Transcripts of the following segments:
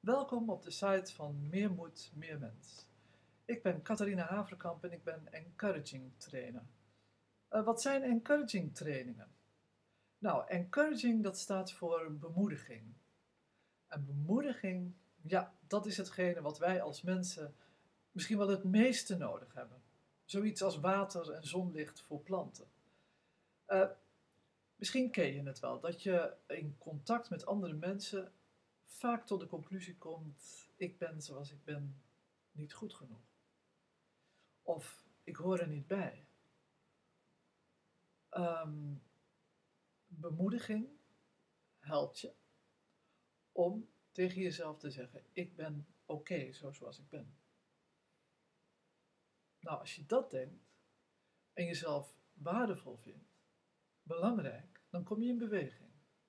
Welkom op de site van Meer Moed, Meer Mens. Ik ben Catharina Haverkamp en ik ben encouraging trainer. Wat zijn encouraging trainingen? Nou, encouraging dat staat voor bemoediging. En bemoediging, ja, dat is hetgene wat wij als mensen misschien wel het meeste nodig hebben. Zoiets als water en zonlicht voor planten. Uh, Misschien ken je het wel, dat je in contact met andere mensen vaak tot de conclusie komt: ik ben zoals ik ben niet goed genoeg. Of ik hoor er niet bij. Bemoediging helpt je om tegen jezelf te zeggen: ik ben oké zoals ik ben. Nou, als je dat denkt en jezelf waardevol vindt, belangrijk, dan kom je in beweging.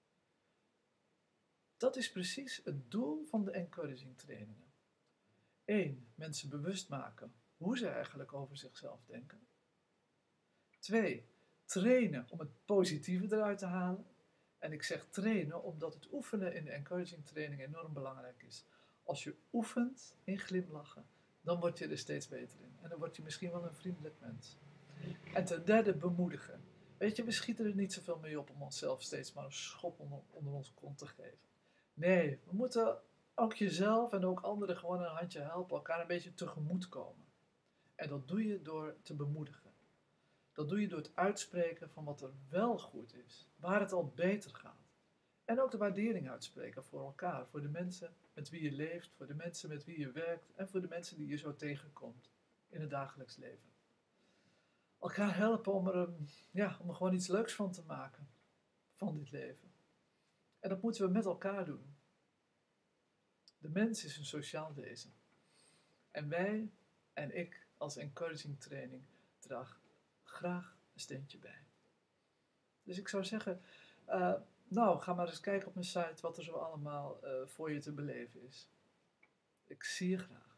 Dat is precies het doel van de encouraging trainingen. 1. Mensen bewust maken hoe ze eigenlijk over zichzelf denken. 2. Trainen om het positieve eruit te halen. En ik zeg trainen omdat het oefenen in de encouraging training enorm belangrijk is. Als je oefent in glimlachen, dan word je er steeds beter in. En dan word je misschien wel een vriendelijk mens. En ten derde bemoedigen. Weet je, we schieten er niet zoveel mee op om onszelf steeds maar een schop onder ons kont te geven. Nee, we moeten ook jezelf en ook anderen gewoon een handje helpen, elkaar een beetje tegemoet komen. En dat doe je door te bemoedigen. Dat doe je door het uitspreken van wat er wel goed is, waar het al beter gaat. En ook de waardering uitspreken voor elkaar, voor de mensen met wie je leeft, voor de mensen met wie je werkt en voor de mensen die je zo tegenkomt in het dagelijks leven. Elkaar helpen om er gewoon iets leuks van te maken, van dit leven. En dat moeten we met elkaar doen. De mens is een sociaal wezen. En wij en ik als encouraging training draag graag een steentje bij. Dus ik zou zeggen, ga maar eens kijken op mijn site wat er zo allemaal voor je te beleven is. Ik zie je graag.